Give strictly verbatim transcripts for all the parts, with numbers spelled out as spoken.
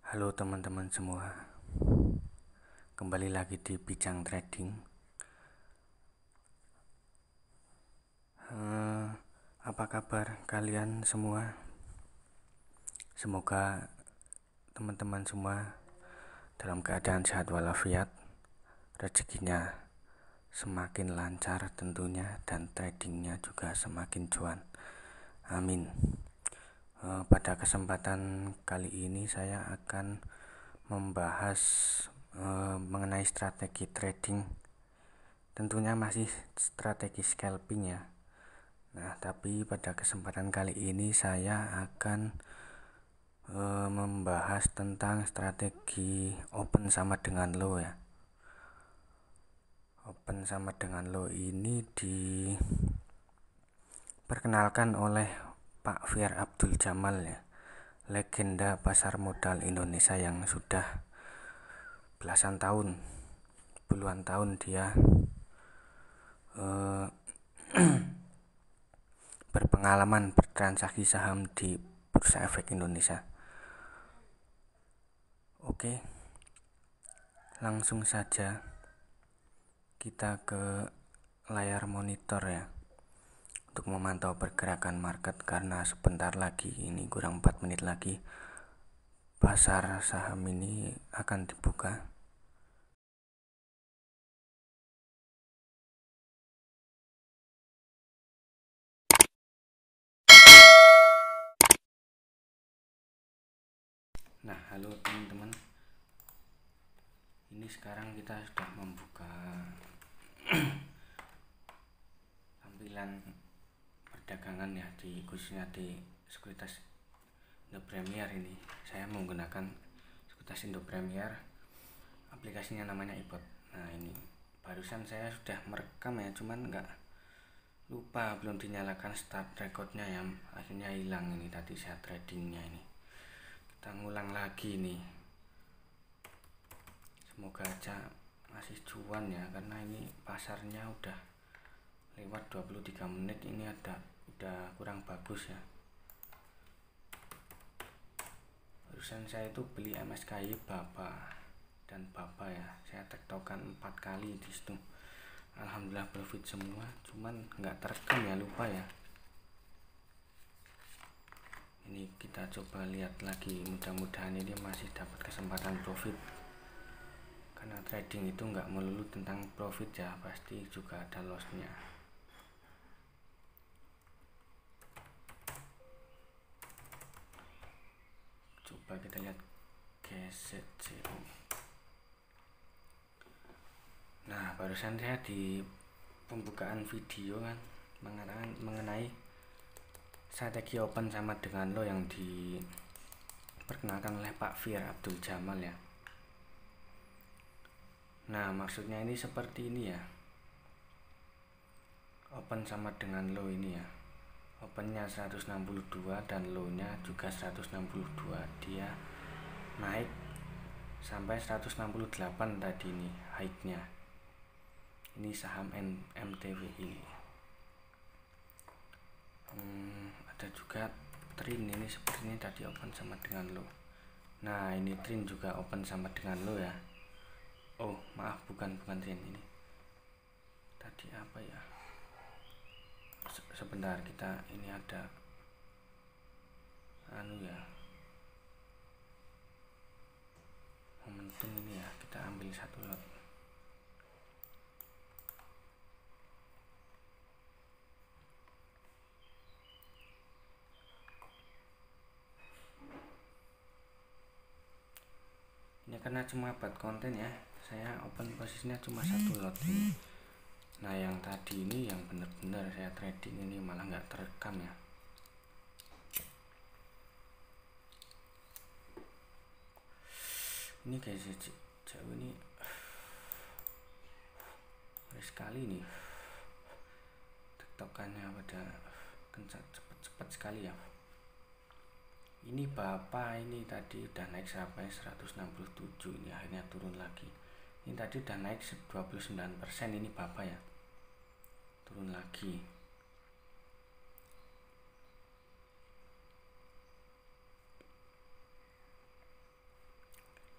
Halo teman-teman semua, kembali lagi di Bijang Trading. Eh, apa kabar kalian semua? Semoga teman-teman semua dalam keadaan sehat walafiat, rezekinya semakin lancar tentunya, dan tradingnya juga semakin cuan. Amin. Eh, pada kesempatan kali ini saya akan membahas eh, mengenai strategi trading. Tentunya masih strategi scalping ya. Nah, tapi pada kesempatan kali ini saya akan e, membahas tentang strategi open sama dengan low ya. Open sama dengan low ini diperkenalkan oleh Pak Fiar Abdul Jamal ya, legenda pasar modal Indonesia yang sudah belasan tahun, puluhan tahun dia e, berpengalaman bertransaksi saham di Bursa Efek Indonesia. Oke, langsung saja kita ke layar monitor ya, untuk memantau pergerakan market, karena sebentar lagi, ini kurang empat menit lagi, pasar saham ini akan dibuka. Nah, halo teman-teman. Ini sekarang kita sudah membuka tampilan perdagangan ya, di khususnya di sekuritas Indo Premier ini. Saya menggunakan sekuritas Indo Premier, aplikasinya namanya iBot. Nah, ini barusan saya sudah merekam ya, cuman nggak lupa, belum dinyalakan start recordnya ya, akhirnya hilang ini tadi saya tradingnya ini. Kita ngulang lagi nih, semoga aja masih cuan ya, karena ini pasarnya udah lewat dua puluh tiga menit, ini ada udah kurang bagus ya. Barusan saya itu beli M S K Y Bapa dan Bapa ya, saya tektokan empat kali di situ. Alhamdulillah profit semua, cuman nggak terekam ya, lupa ya. Ini kita coba lihat lagi, mudah-mudahan ini masih dapat kesempatan profit, karena trading itu nggak melulu tentang profit ya, pasti juga ada lossnya. Coba kita lihat G Z C O. Nah, barusan saya di pembukaan video kan mengatakan mengenai strategi open sama dengan low yang diperkenalkan oleh Pak Fiar Abdul Jamal ya. Nah, maksudnya ini seperti ini ya, open sama dengan low ini ya. Opennya seratus enam puluh dua dan low-nya juga seratus enam puluh dua. Dia naik sampai seratus enam puluh delapan tadi ini high-nya. Ini saham M T W ini. Hmm, ada juga Trin, ini sepertinya tadi open sama dengan low. Nah, ini Trin juga open sama dengan low ya. Oh, maaf, bukan bukan Trin ini. Tadi apa ya? Sebentar, kita ini ada anu ya, momentum ini ya, kita ambil satu lot. Ini karena cuma buat konten ya, saya open posisinya cuma satu lot ini. Nah, yang tadi ini yang benar-benar saya trading ini malah nggak terekam ya. Ini guys, jauh ini beres sekali nih, tektokannya pada kencang, cepet-cepet sekali ya. Ini Bapak ini tadi udah naik sampai seratus enam puluh tujuh, ini akhirnya turun lagi. Ini tadi udah naik dua puluh sembilan persen, ini Bapak ya, turun lagi.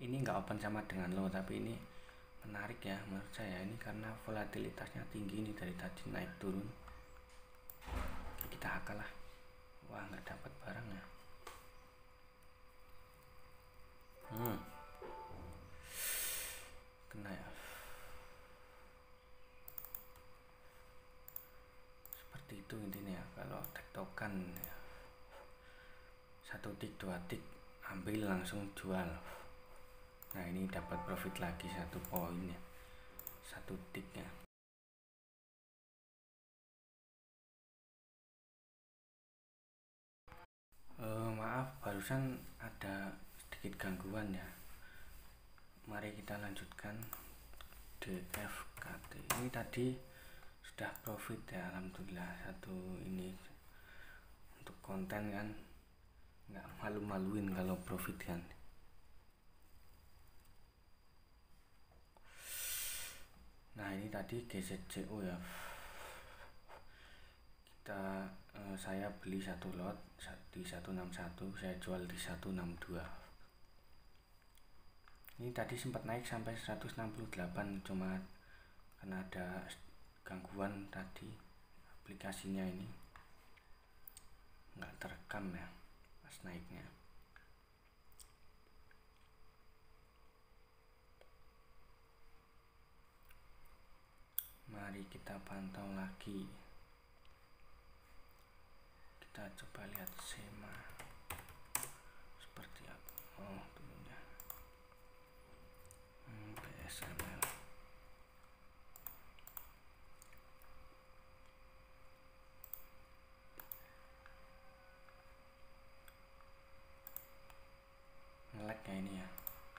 ini nggak open sama dengan low, tapi ini menarik ya menurut saya ini karena volatilitasnya tinggi ini dari tadi naik turun. Kita akal lah. Wah, nggak dapat barangnya. Hmm. Kena ya. Seperti itu intinya ya, kalau tektokan ya. Satu tik dua tik ambil langsung jual. Nah, ini dapat profit lagi satu poin ya. Satu tiknya. Uh, maaf, barusan ada sedikit gangguan ya. Mari kita lanjutkan D F K T. Ini tadi sudah profit ya, alhamdulillah. Satu ini untuk konten kan nggak malu-maluin kalau profit kan. Nah, ini tadi G Z C O ya. Kita eh, saya beli satu lot di seratus enam puluh satu, saya jual di seratus enam puluh dua. Ini tadi sempat naik sampai seratus enam puluh delapan, cuma karena ada gangguan tadi aplikasinya ini nggak terekam ya pas naiknya. Mari kita pantau lagi. Kita coba lihat SEMA seperti apa. Oh, dulunya hmm, B S M L. Nge-lag ya ini ya.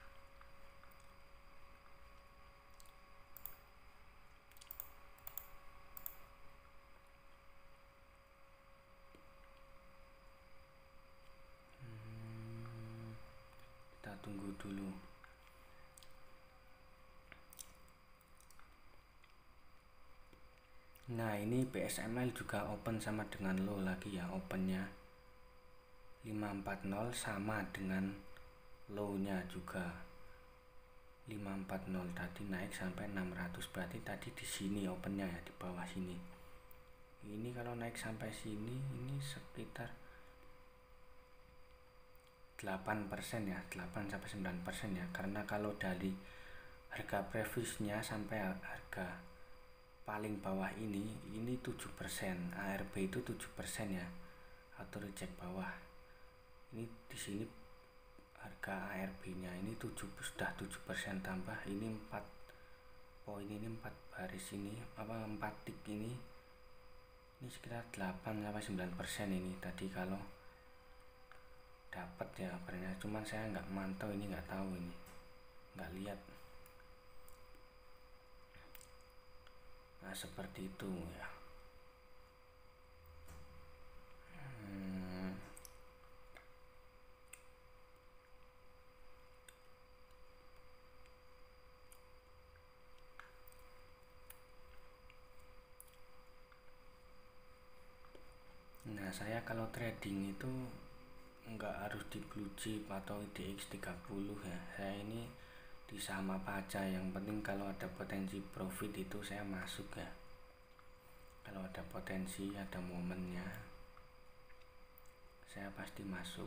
Kita tunggu dulu. Nah, ini B S M L juga open sama dengan low lagi ya, opennya lima empat nol sama dengan low-nya juga lima empat nol. Tadi naik sampai enam ratus, berarti tadi di sini opennya ya, di bawah sini. Ini kalau naik sampai sini ini sekitar delapan persen ya, delapan sampai sembilan persen ya, karena kalau dari harga previousnya sampai harga paling bawah ini ini tujuh persen, A R B itu tujuh persen ya, atau reject bawah. Ini di sini harga A R B-nya ini tujuh, sudah tujuh persen tambah ini empat poin, ini empat baris ini apa empat tik ini ini sekitar delapan sampai sembilan persen ini tadi kalau dapat ya kabarnya, cuman saya nggak mantau ini, nggak tahu ini, nggak lihat. Nah, seperti itu ya. hmm. Nah, saya kalau trading itu nggak harus di blue chip atau I D X tiga puluh ya, saya ini di saham apa aja, yang penting kalau ada potensi profit itu saya masuk ya. Kalau ada potensi, ada momennya, saya pasti masuk.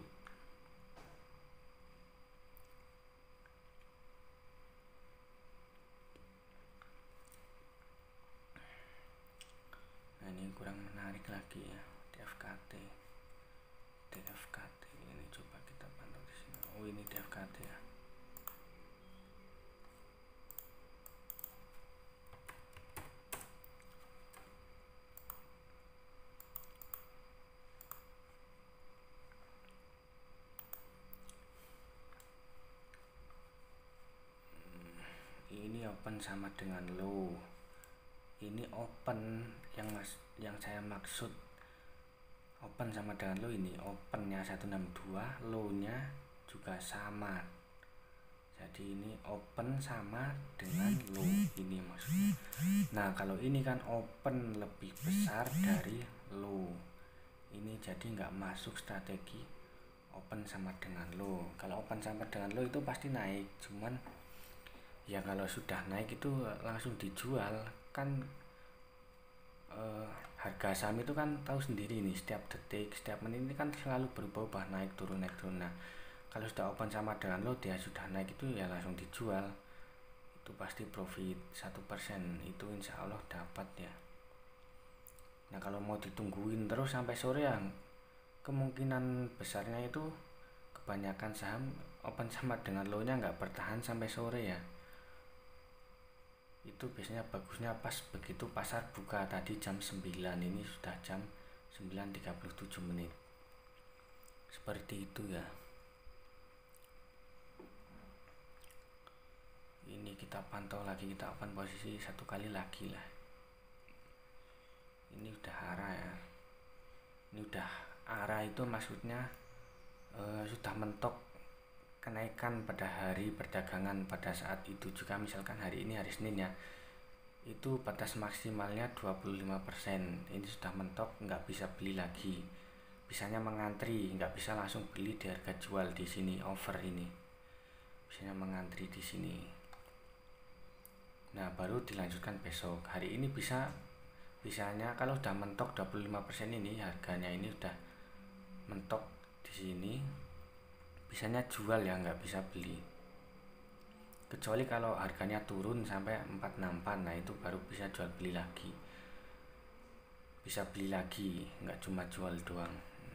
Nah, ini kurang menarik lagi ya, D F K T. D F K T ini coba kita pantau di sini. Oh, ini D F K T ya. Ini open sama dengan low. Ini open yang mas yang saya maksud open sama dengan low, ini opennya seratus enam puluh dua, low-nya juga sama. Jadi ini open sama dengan low ini maksudnya. Nah, kalau ini kan open lebih besar dari low. Ini jadi nggak masuk strategi open sama dengan low. Kalau open sama dengan low itu pasti naik, cuman ya kalau sudah naik itu langsung dijual kan. eh, Harga saham itu kan tahu sendiri nih, setiap detik setiap menit ini kan selalu berubah, naik turun naik turun. Nah kalau sudah open sama dengan low dia sudah naik itu ya langsung dijual, itu pasti profit satu persen itu insya Allah dapat ya. Nah kalau mau ditungguin terus sampai sore ya kemungkinan besarnya itu kebanyakan saham open sama dengan low nya nggak bertahan sampai sore ya. Itu biasanya bagusnya pas begitu pasar buka tadi jam sembilan, ini sudah jam sembilan tiga puluh tujuh menit, seperti itu ya. Ini kita pantau lagi, kita open posisi satu kali lagi lah. Ini udah arah ya, ini udah arah itu maksudnya eh, sudah mentok kenaikan pada hari perdagangan pada saat itu juga. Misalkan hari ini hari Senin ya, itu batas maksimalnya dua puluh lima persen, ini sudah mentok, nggak bisa beli lagi, bisanya mengantri, nggak bisa langsung beli di harga jual di sini over ini, bisanya mengantri di sini. Nah baru dilanjutkan besok. Hari ini bisa bisanya kalau udah mentok dua puluh lima persen ini harganya ini udah mentok di sini, bisanya jual ya, nggak bisa beli. Kecuali kalau harganya turun sampai empat enam empat, nah itu baru bisa jual beli lagi, bisa beli lagi, nggak cuma jual doang.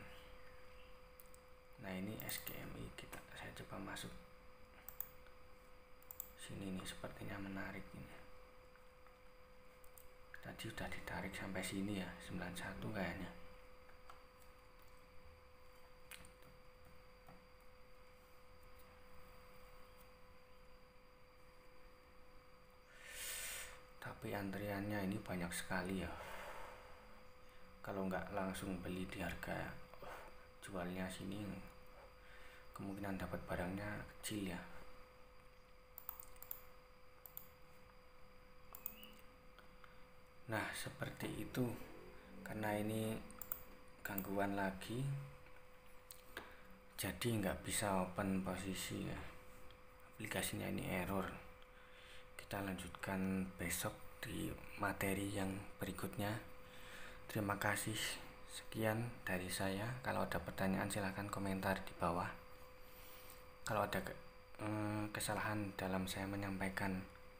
Nah ini S K M I, kita saya coba masuk sini nih, sepertinya menarik ini. Tadi udah ditarik sampai sini ya, sembilan puluh satu kayaknya. Tapi antriannya ini banyak sekali ya. Kalau nggak langsung beli di harga jualnya sini, kemungkinan dapat barangnya kecil ya. Nah seperti itu, karena ini gangguan lagi jadi nggak bisa open posisi ya, aplikasinya ini error. Kita lanjutkan besok di materi yang berikutnya. Terima kasih, sekian dari saya. Kalau ada pertanyaan silahkan komentar di bawah. Kalau ada eh, kesalahan dalam saya menyampaikan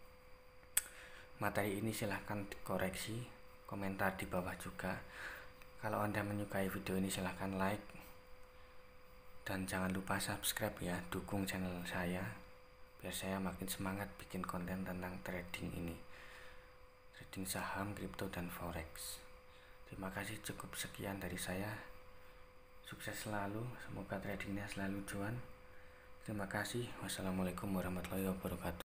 materi ini silahkan dikoreksi, komentar di bawah juga. Kalau Anda menyukai video ini silahkan like, dan jangan lupa subscribe ya, dukung channel saya biar saya makin semangat bikin konten tentang trading ini, trading saham, kripto, dan forex. Terima kasih, cukup sekian dari saya. Sukses selalu, semoga tradingnya selalu cuan. Terima kasih. Wassalamualaikum warahmatullahi wabarakatuh.